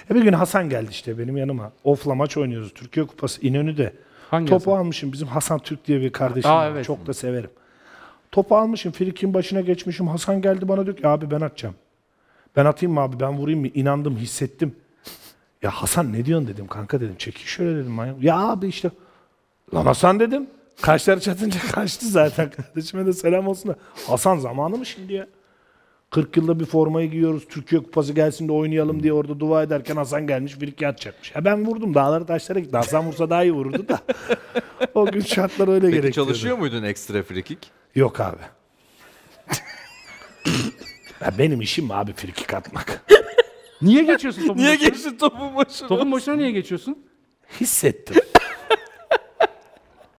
Bir gün Hasan geldi işte benim yanıma. Of'la maç oynuyoruz. Türkiye Kupası İnönü'de. Hangi Topu Hasan? almışım. Bizim Hasan Türk diye bir kardeşim var. Evet. Çok da severim. Topu almışım. Frikik'in başına geçmişim. Hasan geldi bana diyor ki abi ben atacağım. Ben atayım mı abi? Ben vurayım mı? İnandım, hissettim. Ya Hasan ne diyorsun dedim kanka dedim. Çekil şöyle dedim. Ya abi işte. Lan Hasan dedim. Kaşları çatınca kaçtı zaten. Kardeşime de selam olsun da. Hasan zamanı mı şimdi ya? 40 yılda bir formayı giyiyoruz. Türkiye Kupası gelsin de oynayalım diye orada dua ederken Hasan gelmiş frikik atacakmış. Ya ben vurdum. Dağları taşlara gitti. Hasan vursa daha iyi vururdu da. O gün şartlar öyle Peki gerekiyordu. çalışıyor muydun ekstra frikik? Yok abi. Ya benim işim mi abi frikik atmak? Niye geçiyorsun topun Niye başına? geçtin topun başına? Topun başına niye geçiyorsun? Hissettim.